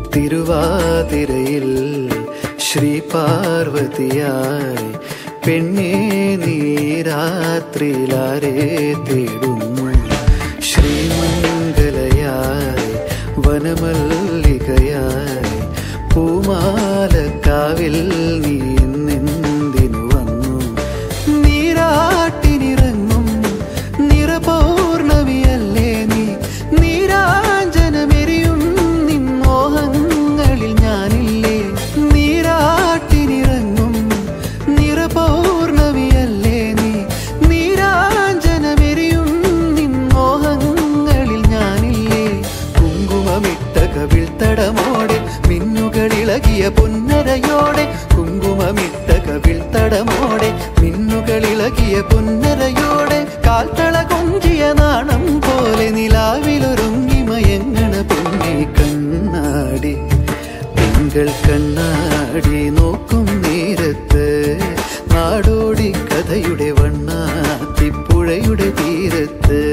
തിരുവാതിരയിൽ ശ്രീ പാർവതിയായി പെണ്ണേ നീ രാത്രിയിലാരെ തേടുന്നു. ശ്രീമംഗലയായി വനമല്ലികയായി പൂമാലക്കാവിൽ നീ നിന്ദിനു വന്നു. നീരാട്ടിനിറങ്ങും നിറപൗർണമിയല്ലേ നീ, നീരാഞ്ജനമെരിയും നിൻ മോഹങ്ങളിൽ ഞാനില്ലേ. നീരാട്ടിനിറങ്ങും നിറപൗർണമിയല്ലേ നീ, നീരാഞ്ജനമെരിയും നിൻ മോഹങ്ങളിൽ ഞാനില്ലേ. കുങ്കുമമിട്ട കവിൾത്തടമോടെ മിന്നുകളിളകിയ പൊന്നരയോടെ, കുങ്കുമമിട്ട കവിൾത്തടമോടെ മിന്നുകളിളകിയ പൊന്നരയോടെ, കാൽത്തള കൊഞ്ചിയ നാണം പോലെ നിലാവിലൊരുങ്ങി മയങ്ങണ പൊന്നി കണ്ണാടി. തിങ്കൾ കണ്ണാടി നോക്കും നേരത്ത് നാടോടി കഥയുടെ വണ്ണാത്തിപ്പുഴയുടെ തീരത്ത്